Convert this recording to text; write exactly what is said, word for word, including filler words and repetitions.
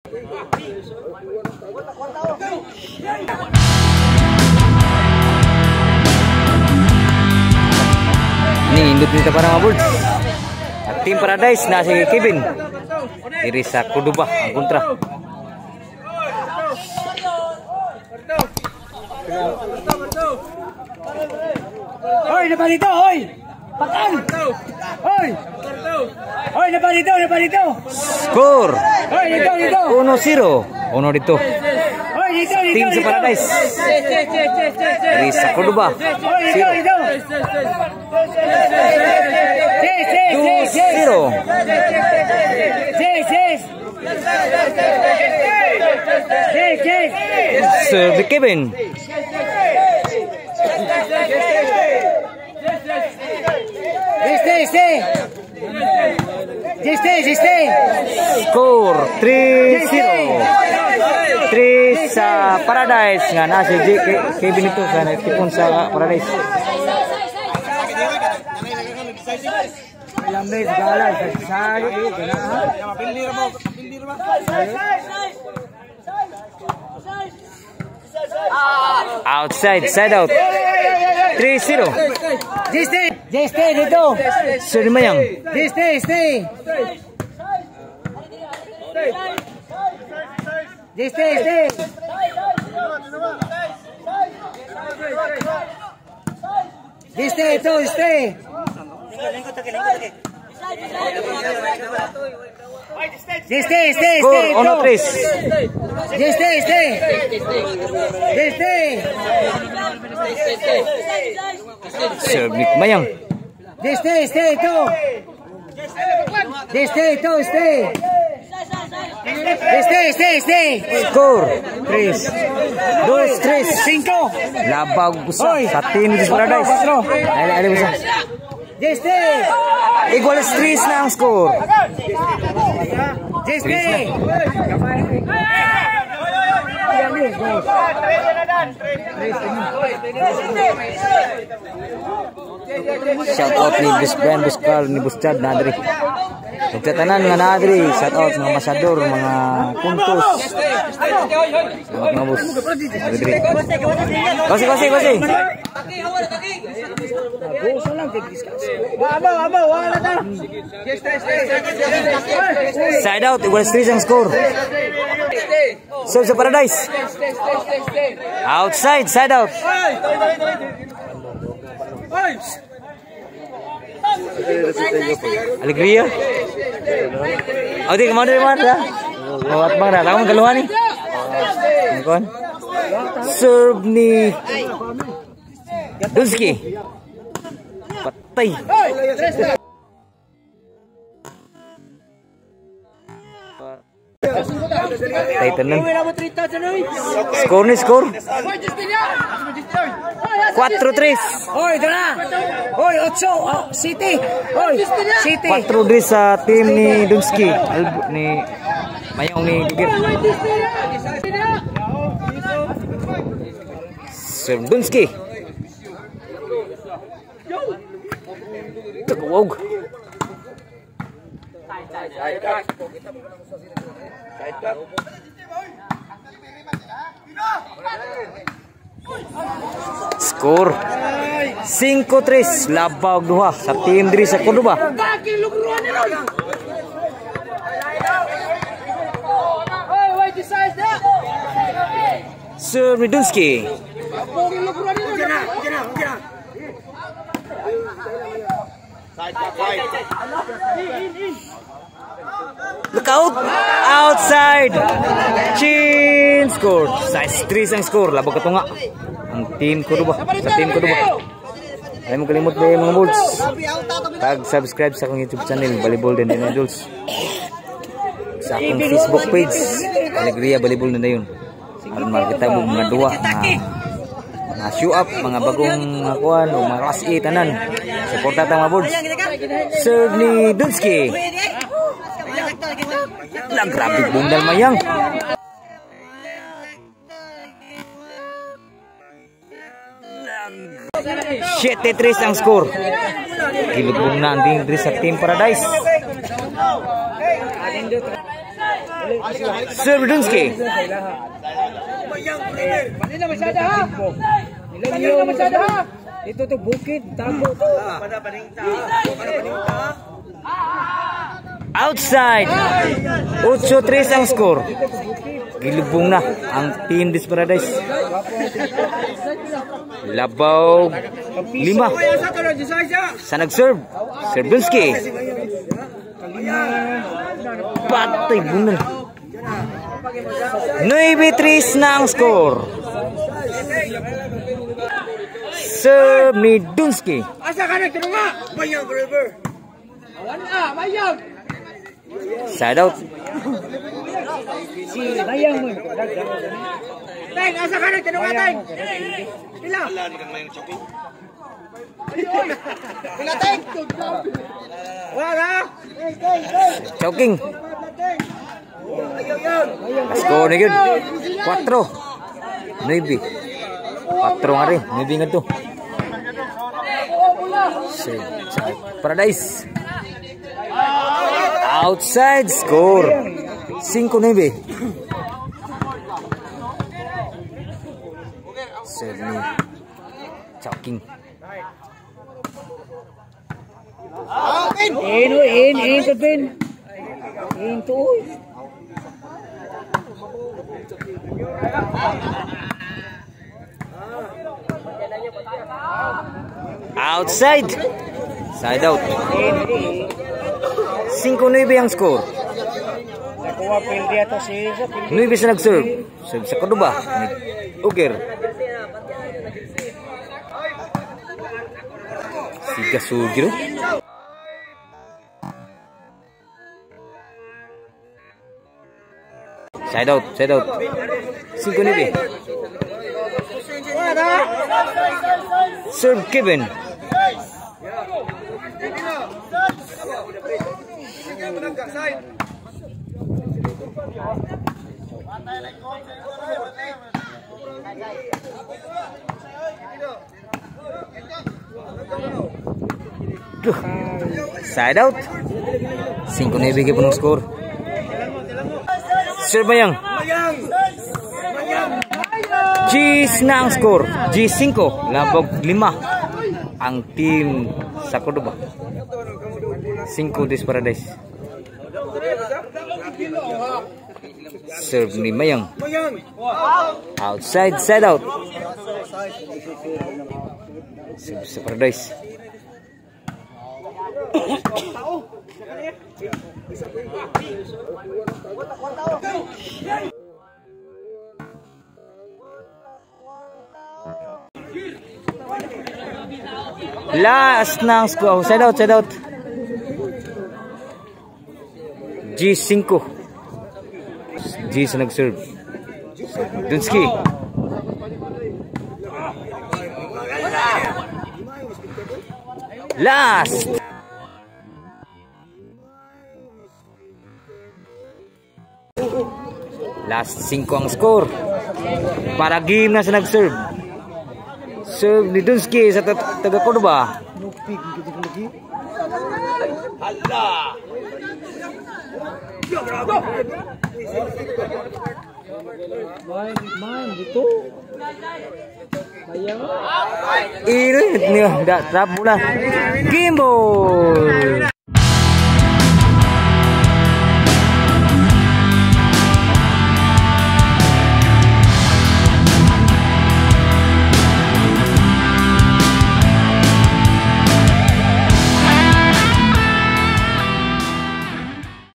Ini induk kita para Bulls. Tim Paradise na si Kevin. Iri sa Cordoba ang kontra. Hoy, dapat dito, hoy! Pakan! Hoy! Hoy, dapat dito, dapat dito! Score! Hoy, dito, dito! uno zero. Uno dito. Hoy, dito, dito! Tim sa Paradise. Iri sa Cordoba. Hoy, dito, dito! two zero. Yes, yes! Yes, yes! Serve Kevin. Stay, stay! Stay, stay, stay! Score three zero. three sa Paradise nga na si Kevin ito sa tipon sa Paradise. Lambe segala saya Outside, side out. three zero. Just stay, just stay dito. Sir Mayang. Just stay, stay. Just stay, stay. Just stay, to stay. Just stay, stay, Score stay. uno tres. Just stay, stay. Just stay. Serve Nick Mayang. Just stay, stay, to. Just stay, to, stay. Just stay, stay, stay. Score tres. Dos tres. Cinco. Labag usa sa team ng Paradise. Ay ay usa. Just stay. Equal three na ang score. Just stay. Shout out ni Bus Brand Buskal ni Buschad Nadri. Nagtatanan nga Nadri, shout out mga masador, mga puntos. Salamat mga bus. Nadri. Kasi kasi kasi. Side out, equal three ang score. Serve sa Paradise. Outside, side out. Alegria. Oh, di kemana di mana? Lewat bang dah. Tahu keluar ni. Kon. Serve ni Dunski. Patay. Titan lang. Score ni score. four tres. Hoy, dala. Hoy, ocho. Oh, City. Hoy, City. four tres sa team ni Dunski. Ni Mayang ni Dugir. Serve Dunski. Tugwog. Skor cinco tres labag duha sa team diri sa Cordoba. Sir Midunski. Look out! Outside! Chin score! Size three ang score. Labag katunga. Ang team Cordoba. Sa team Cordoba. Ayaw mo kalimut ba mga Bulls? Pag-subscribe sa akong YouTube channel, Volleyball din din Bulls. Sa akong Facebook page, Alegria Volleyball na na yun. Alam makita mo mga duwa na mga show up, mga bagong kuhan o mga class A tanan. Suporta ta mga Bulls. Serve ni Dunski. Lang grabe bundal Mayang. seven tres ang score. Kilubong na ang din sa Team Paradise. Serve Dunski. Hindi na masyado ha. Hindi na masyado ha. Ito to bukid, tago to. Pada paningta. Pada paningta. Outside. eight three ang score. Gilubong na ang Team Desperados. Labaw lima. Sa nag-serve. Serbunski. Patay bunal. nine three na ang score. Serve ni Dunski. Asa ka nagtanong nga? Mayang forever. Awan na, mayang. Side out. Si mayang mo. Teng, asa ka nagtanong nga, Teng? Pila? Wala ni kang mayang choking. Pila, Teng? Wala. Choking. Score na yun. four. nine. four nga rin. nine nga to. Paradise. Outside score. five nine. Serve Choking. In, in, in, in, in. In to. Outside. Side out. five nine ang score. Nakuha pildi ato si nine sa nag-serve. Serve sa kaduba. Uger. Siga sugiro. Side out, side out. five nine. Serve Kevin. Duh. Side out. five nine ke punong score. Serve Mayang. G na ang score. G five. Labog lima. Ang team sa Cordoba. five Desperados. Serve ni Mayang. Outside, side out. Serve sa Paradise. Last na ang score. Side out, side out. G five. G sa nag-serve. Dunski. Last. Last five ang score. Para game na sa nag-serve. Serve ni Dunski sa taga Cordoba. Hala. Main, main gitu. Bayang. Ini nih, enggak trap bola. Gimbal.